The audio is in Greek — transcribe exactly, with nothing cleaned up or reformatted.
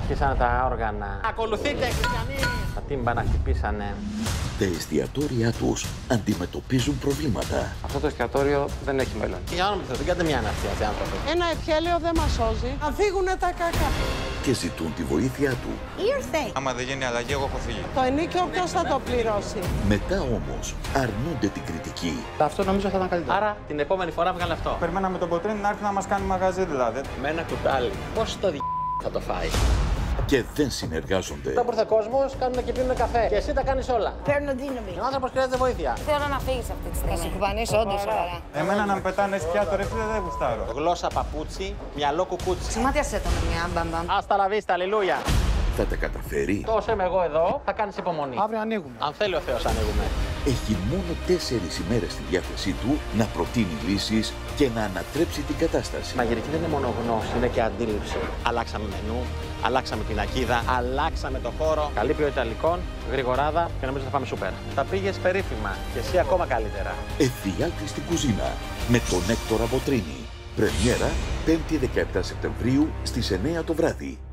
Αρχίσανε τα όργανα. Ακολουθείτε, χριστιανοί! Τα τύμπανα χτυπήσανε. Τα εστιατόρια τους αντιμετωπίζουν προβλήματα. Αυτό το εστιατόριο δεν έχει μέλλον. Για όνομα του Θεού, δεν κάντε μια αναστία σε άνθρωποι. Ένα ευχέλαιο δεν μας σώζει. Αν φύγουνε τα κακά. Και ζητούν τη βοήθειά του. Ήρθε. Άμα δεν γίνει αλλαγή, εγώ έχω φύγει. Το ενίκιο ποιος θα το πληρώσει? Μετά όμως αρνούνται την κριτική. Αυτό νομίζω θα ήταν καλύτερο. Άρα την επόμενη φορά βγάλε αυτό. Περιμέναμε τον Κοτρίνη να έρθει να μας κάνει μαγαζί δηλαδή. Με ένα κουτάλι. Πώς το δι... θα το φάει. Και δεν συνεργάζονται. Όταν έρθει ο κόσμος, κάνουν και πίνουν καφέ. Και εσύ τα κάνεις όλα. Παίρνω δύναμη. Ο άνθρωπος χρειάζεται βοήθεια. Θέλω να φύγεις αυτή τη στιγμή. Θα σου κουπανίσω όντως σοβαρά. Εμένα να με πετάνε σκιάτο ρε φίλε δεν γουστάρω. Γλώσσα παπούτσι, μυαλό κουκούτσι. Σημάτιασέ το με μια μπαμπαμ. Άστα la vista, αλληλούια. Θα τα καταφέρει. Τόσο είμαι εγώ εδώ, θα κάνεις υπομονή. Αύριο ανοίγουμε. Αν θέλει ο Θεός, ανοίγουμε. Έχει μόνο τέσσερις ημέρες στη διάθεσή του να προτείνει λύσεις και να ανατρέψει την κατάσταση. Η μαγειρική δεν είναι μόνο γνώση, είναι και αντίληψη. Αλλάξαμε μενού, αλλάξαμε πινακίδα, αλλάξαμε το χώρο. Καλή ποιότητα υλικών, γρηγοράδα και νομίζω θα πάμε σούπερ. Τα πήγες περίφημα και εσύ ακόμα καλύτερα. Εφιάλτη στην κουζίνα με τον Έκτορα Μποτρίνη. Πρεμιέρα πέμπτη δεκαεπτά Σεπτεμβρίου στις εννιά το βράδυ.